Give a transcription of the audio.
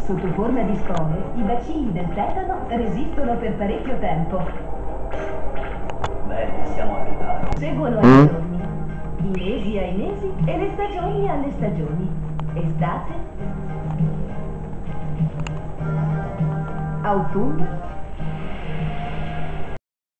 Sotto forma di spore, i bacilli del tetano resistono per parecchio tempo. Bene, siamo arrivati. Seguono ai giorni, i mesi ai mesi e le stagioni alle stagioni. Estate, autunno